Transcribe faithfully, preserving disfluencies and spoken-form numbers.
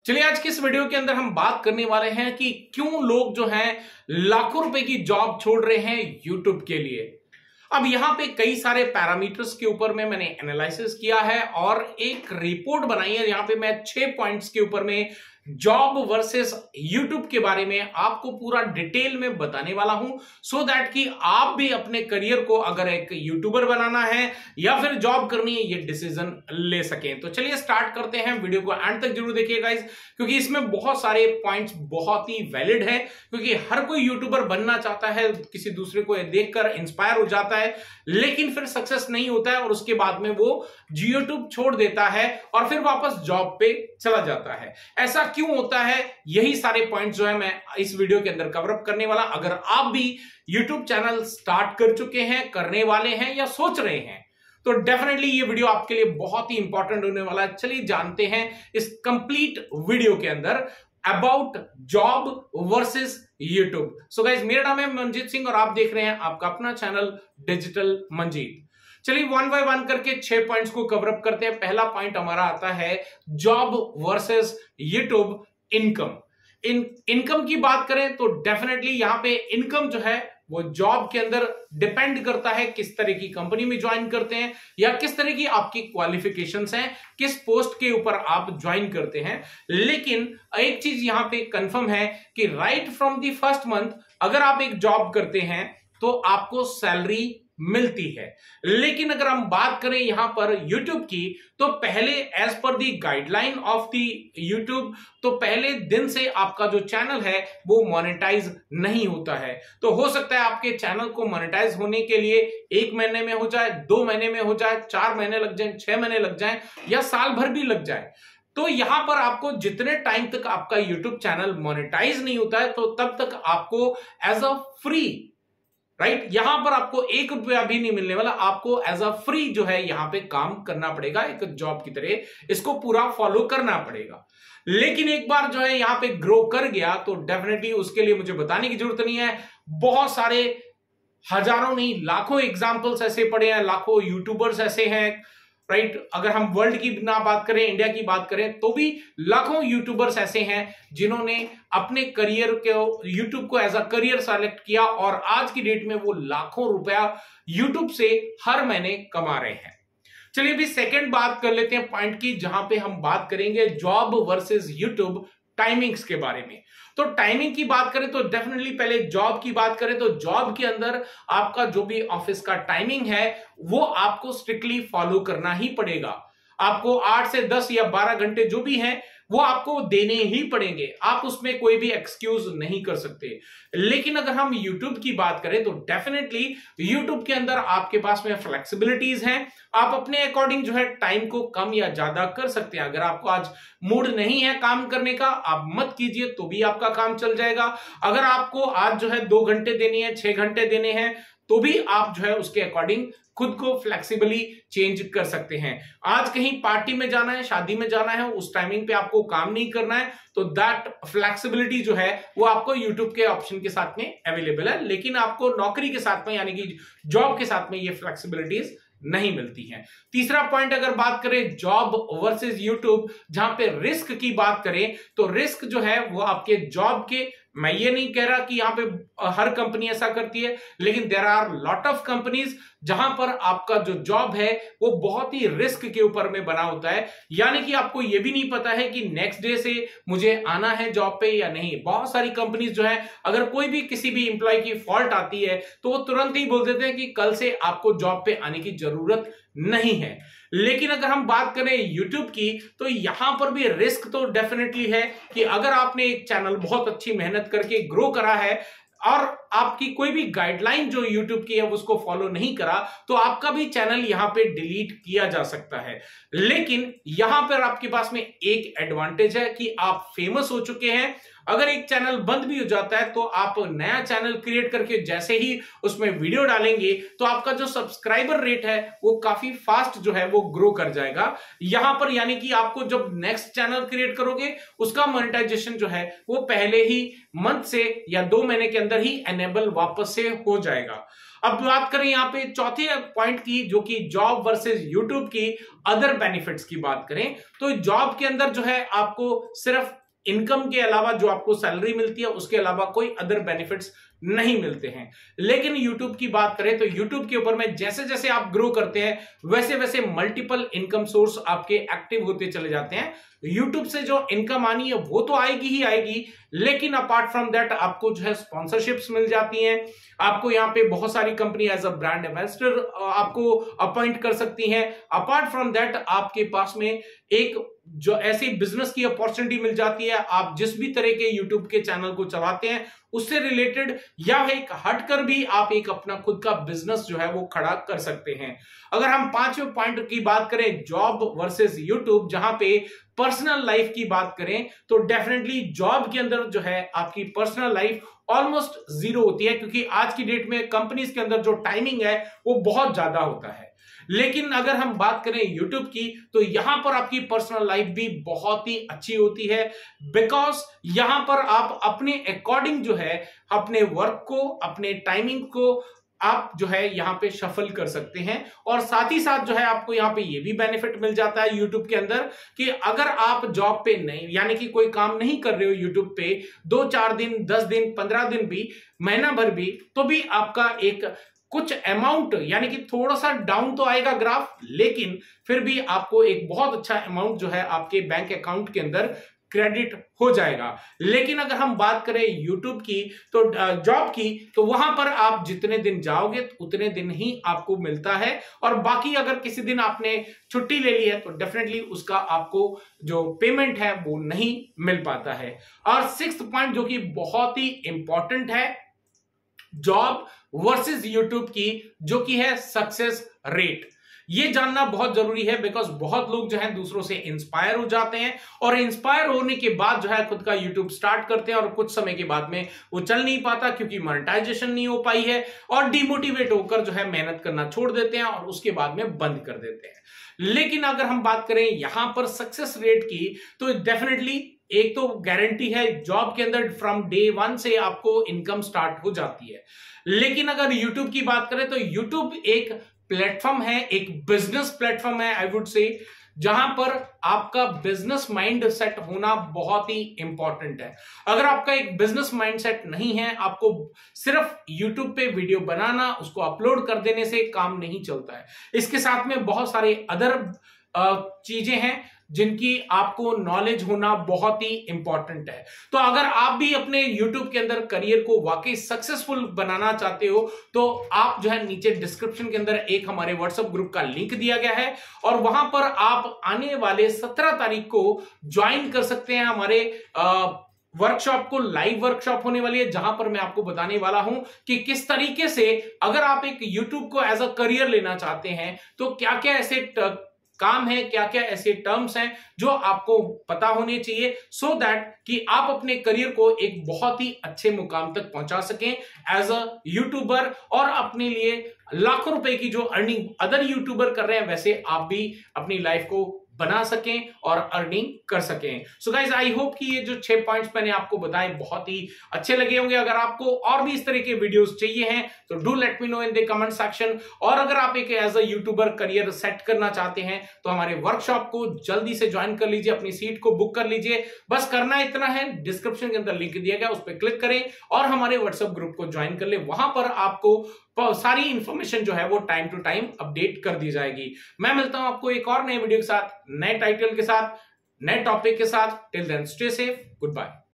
चलिए आज की इस वीडियो के अंदर हम बात करने वाले हैं कि क्यों लोग जो हैं लाखों रुपए की जॉब छोड़ रहे हैं यूट्यूब के लिए। अब यहां पे कई सारे पैरामीटर्स के ऊपर में मैंने एनालिसिस किया है और एक रिपोर्ट बनाई है। यहां पे मैं छह पॉइंट्स के ऊपर में जॉब वर्सेस यूट्यूब के बारे में आपको पूरा डिटेल में बताने वाला हूं, सो दैट कि आप भी अपने करियर को अगर एक यूट्यूबर बनाना है या फिर जॉब करनी है, ये डिसीजन ले सकें। तो चलिए स्टार्ट करते हैं। वीडियो को एंड तक जरूर देखिएगा गाइस, क्योंकि इसमें बहुत सारे पॉइंट्स बहुत ही वैलिड है। क्योंकि हर कोई यूट्यूबर बनना चाहता है, किसी दूसरे को देखकर इंस्पायर हो जाता है, लेकिन फिर सक्सेस नहीं होता है और उसके बाद में वो यूट्यूब छोड़ देता है और फिर वापस जॉब पे चला जाता है। ऐसा क्यों होता है, यही सारे पॉइंट्स जो है मैं इस वीडियो के अंदर कवर अप करने वाला। अगर आप भी यूट्यूब चैनल स्टार्ट कर चुके हैं, करने वाले हैं या सोच रहे हैं, तो डेफिनेटली ये वीडियो आपके लिए बहुत ही इंपॉर्टेंट होने वाला है। चलिए जानते हैं इस कंप्लीट वीडियो के अंदर about job versus YouTube. So guys, मेरा नाम है मंजीत सिंह और आप देख रहे हैं आपका अपना चैनल डिजिटल मंजीत। चलिए वन बाय वन करके छह पॉइंट्स को कवर अप करते हैं। पहला पॉइंट हमारा आता है जॉब वर्सेस यूट्यूब इनकम। इन इनकम की बात करें तो डेफिनेटली यहां पे इनकम जो है वो जॉब के अंदर डिपेंड करता है किस तरह की कंपनी में ज्वाइन करते हैं या किस तरह की आपकी क्वालिफिकेशंस हैं, किस पोस्ट के ऊपर आप ज्वाइन करते हैं। लेकिन एक चीज यहां पे कंफर्म है कि right from the first month अगर आप एक जॉब करते हैं तो आपको सैलरी मिलती है। लेकिन अगर हम बात करें यहां पर YouTube की, तो पहले as per the guideline of the YouTube, तो पहले दिन से आपका जो चैनल है वो मोनेटाइज नहीं होता है। तो हो सकता है आपके चैनल को मोनेटाइज होने के लिए एक महीने में हो जाए, दो महीने में हो जाए, चार महीने लग जाए, छह महीने लग जाए या साल भर भी लग जाए। तो यहां पर आपको जितने टाइम तक आपका YouTube चैनल मोनेटाइज नहीं होता है, तो तब तक आपको as a free right right? यहां पर आपको एक रुपया भी नहीं मिलने वाला। आपको एज अ फ्री जो है यहां पे काम करना पड़ेगा, एक जॉब की तरह इसको पूरा फॉलो करना पड़ेगा। लेकिन एक बार जो है यहां पे ग्रो कर गया तो डेफिनेटली उसके लिए मुझे बताने की जरूरत नहीं है। बहुत सारे हजारों नहीं लाखों एग्जाम्पल्स ऐसे पड़े हैं, लाखों यूट्यूबर्स ऐसे हैं राइट right? अगर हम वर्ल्ड की ना बात करें, इंडिया की बात करें, तो भी लाखों यूट्यूबर्स ऐसे हैं जिन्होंने अपने करियर को यूट्यूब को एज अ करियर सेलेक्ट किया और आज की डेट में वो लाखों रुपया यूट्यूब से हर महीने कमा रहे हैं। चलिए अभी सेकंड बात कर लेते हैं पॉइंट की, जहां पे हम बात करेंगे जॉब वर्सेस यूट्यूब टाइमिंग्स के बारे में। तो टाइमिंग की बात करें तो डेफिनेटली पहले जॉब की बात करें तो जॉब के अंदर आपका जो भी ऑफिस का टाइमिंग है वो आपको स्ट्रिक्टली फॉलो करना ही पड़ेगा। आपको आठ से दस या बारह घंटे जो भी हैं वो आपको देने ही पड़ेंगे, आप उसमें कोई भी एक्सक्यूज नहीं कर सकते। लेकिन अगर हम YouTube की बात करें तो डेफिनेटली YouTube के अंदर आपके पास में फ्लेक्सिबिलिटीज हैं। आप अपने अकॉर्डिंग जो है टाइम को कम या ज्यादा कर सकते हैं। अगर आपको आज मूड नहीं है काम करने का, आप मत कीजिए, तो भी आपका काम चल जाएगा। अगर आपको आज जो है दो घंटे देने हैं, छह घंटे देने हैं, तो भी आप जो है उसके अकॉर्डिंग खुद को फ्लेक्सिबली चेंज कर सकते हैं। आज कहीं पार्टी में जाना है, शादी में जाना है, उस टाइमिंग पे आपको काम नहीं करना है, तो दैट फ्लेक्सिबिलिटी जो है वो आपको YouTube के ऑप्शन के साथ में अवेलेबल है। लेकिन आपको नौकरी के साथ में यानी कि जॉब के साथ में ये फ्लेक्सिबिलिटीज नहीं मिलती हैं। तीसरा पॉइंट अगर बात करें जॉब वर्सेस यूट्यूब, जहां पे रिस्क की बात करें तो रिस्क जो है वो आपके जॉब के, मैं ये नहीं कह रहा कि यहां पे हर कंपनी ऐसा करती है, लेकिन there are lot of companies जहां पर आपका जो जॉब है वो बहुत ही रिस्क के ऊपर में बना होता है। यानी कि आपको ये भी नहीं पता है कि नेक्स्ट डे से मुझे आना है जॉब पे या नहीं। बहुत सारी कंपनीज जो है अगर कोई भी किसी भी इंप्लॉय की फॉल्ट आती है तो वो तुरंत ही बोल देते हैं कि कल से आपको जॉब पे आने की जरूरत नहीं है। लेकिन अगर हम बात करें YouTube की, तो यहां पर भी रिस्क तो डेफिनेटली है कि अगर आपने एक चैनल बहुत अच्छी मेहनत करके ग्रो करा है और आपकी कोई भी गाइडलाइन जो YouTube की है उसको फॉलो नहीं करा, तो आपका भी चैनल यहां पे डिलीट किया जा सकता है। लेकिन यहां पर आपके पास में एक एडवांटेज है कि आप फेमस हो चुके हैं। अगर एक चैनल बंद भी हो जाता है तो आप नया चैनल क्रिएट करके जैसे ही उसमें वीडियो डालेंगे तो आपका जो सब्सक्राइबर रेट है वो काफी फास्ट जो है वो ग्रो कर जाएगा यहां पर। यानी कि आपको जब नेक्स्ट चैनल क्रिएट करोगे उसका मोनेटाइजेशन जो है वो पहले ही मंथ से या दो महीने के अंदर ही एनेबल वापस से हो जाएगा। अब बात करें यहाँ पे चौथे पॉइंट की, जो कि जॉब वर्सेस यूट्यूब की अदर बेनिफिट्स की बात करें, तो जॉब के अंदर जो है आपको सिर्फ इनकम के अलावा, जो आपको सैलरी मिलती है उसके अलावा कोई अदर बेनिफिट्स नहीं मिलते हैं। लेकिन YouTube की बात करें तो YouTube के ऊपर में जैसे जैसे आप ग्रो करते हैं वैसे वैसे मल्टीपल इनकम सोर्स आपके एक्टिव होते चले जाते हैं। YouTube से जो इनकम आनी है वो तो आएगी ही आएगी, लेकिन अपार्ट फ्रॉम दैट आपको जो है स्पॉन्सरशिप्स मिल जाती हैं। आपको यहाँ पे बहुत सारी company as a brand ambassador आपको अपॉइंट कर सकती हैं। अपार्ट फ्रॉम दैट आपके पास में एक जो ऐसी बिजनेस की अपॉर्चुनिटी मिल जाती है, आप जिस भी तरह के यूट्यूब के चैनल को चलाते हैं उससे रिलेटेड या एक हटकर भी आप एक अपना खुद का बिजनेस जो है वो खड़ा कर सकते हैं। अगर हम पांचवें पॉइंट की बात करें, जॉब वर्सेस यूट्यूब, जहां पे पर्सनल लाइफ की बात करें, तो डेफिनेटली जॉब के अंदर जो है आपकी पर्सनल लाइफ ऑलमोस्ट जीरो होती है, क्योंकि आज की डेट में कंपनीज के अंदर जो टाइमिंग है वो बहुत ज्यादा होता है। लेकिन अगर हम बात करें YouTube की, तो यहां पर आपकी पर्सनल लाइफ भी बहुत ही अच्छी होती है, बिकॉज यहां पर आप अपने अकॉर्डिंग जो है अपने वर्क को, अपने टाइमिंग को आप जो है यहाँ पे शफल कर सकते हैं। और साथ ही साथ जो है आपको यहाँ पे ये भी बेनिफिट मिल जाता है YouTube के अंदर कि अगर आप जॉब पे नहीं, यानी कि कोई काम नहीं कर रहे हो YouTube पे दो चार दिन, दस दिन, पंद्रह दिन भी, महीना भर भी, तो भी आपका एक कुछ अमाउंट, यानी कि थोड़ा सा डाउन तो आएगा ग्राफ, लेकिन फिर भी आपको एक बहुत अच्छा अमाउंट जो है आपके बैंक अकाउंट के अंदर क्रेडिट हो जाएगा। लेकिन अगर हम बात करें YouTube की, तो जॉब की, तो वहां पर आप जितने दिन जाओगे उतने दिन ही आपको मिलता है, और बाकी अगर किसी दिन आपने छुट्टी ले ली है तो डेफिनेटली उसका आपको जो पेमेंट है वो नहीं मिल पाता है। और सिक्स्थ पॉइंट जो कि बहुत ही इंपॉर्टेंट है जॉब वर्सेस यूट्यूब की, जो कि है सक्सेस रेट। ये जानना बहुत जरूरी है, बिकॉज बहुत लोग जो है दूसरों से इंस्पायर हो जाते हैं, और इंस्पायर होने के बाद जो है खुद का यूट्यूब स्टार्ट करते हैं, और कुछ समय के बाद में वो चल नहीं पाता क्योंकि मोनेटाइजेशन नहीं हो पाई है, और डिमोटिवेट होकर जो है मेहनत करना छोड़ देते हैं और उसके बाद में बंद कर देते हैं। लेकिन अगर हम बात करें यहां पर सक्सेस रेट की, तो डेफिनेटली एक तो गारंटी है जॉब के अंदर फ्रॉम डे वन से आपको इनकम स्टार्ट हो जाती है। लेकिन अगर यूट्यूब की बात करें तो यूट्यूब एक प्लेटफॉर्म है, एक बिजनेस प्लेटफॉर्म है आई वुड से, जहां पर आपका बिजनेस माइंड सेट होना बहुत ही इंपॉर्टेंट है। अगर आपका एक बिजनेस माइंड सेट नहीं है, आपको सिर्फ यूट्यूब पे वीडियो बनाना, उसको अपलोड कर देने से काम नहीं चलता है। इसके साथ में बहुत सारे अदर चीजें हैं जिनकी आपको नॉलेज होना बहुत ही इंपॉर्टेंट है। तो अगर आप भी अपने YouTube के अंदर करियर को वाकई सक्सेसफुल बनाना चाहते हो, तो आप जो है नीचे डिस्क्रिप्शन के अंदर एक हमारे व्हाट्सएप ग्रुप का लिंक दिया गया है, और वहां पर आप आने वाले सत्रह तारीख को ज्वाइन कर सकते हैं हमारे वर्कशॉप को। लाइव वर्कशॉप होने वाली है, जहां पर मैं आपको बताने वाला हूं कि किस तरीके से अगर आप एक YouTube को एज अ करियर लेना चाहते हैं तो क्या क्या ऐसे काम है, क्या क्या ऐसे टर्म्स हैं जो आपको पता होने चाहिए, सो दैट कि आप अपने करियर को एक बहुत ही अच्छे मुकाम तक पहुंचा सकें एज अ यूट्यूबर, और अपने लिए लाखों रुपए की जो अर्निंग अदर यूट्यूबर कर रहे हैं वैसे आप भी अपनी लाइफ को बना सकें और अर्निंग कर सकें। सो गाइज आई होप कि ये जो छह पॉइंट्स मैंने आपको बताए बहुत ही अच्छे लगे होंगे। अगर आपको और भी इस तरह के वीडियोस चाहिए हैं तो do let me know in the comment section. और अगर आप एक as a YouTuber career set करना चाहते हैं तो हमारे वर्कशॉप को जल्दी से ज्वाइन कर लीजिए, अपनी सीट को बुक कर लीजिए। बस करना इतना है, डिस्क्रिप्शन के अंदर लिंक दिया गया, उस पर क्लिक करें और हमारे व्हाट्सएप ग्रुप को ज्वाइन कर ले। वहां पर आपको सारी इंफॉर्मेशन जो है वो टाइम टू टाइम अपडेट कर दी जाएगी। मैं मिलता हूं आपको एक और नए वीडियो के साथ, नए टाइटल के साथ, नए टॉपिक के साथ। Till then stay safe, good bye.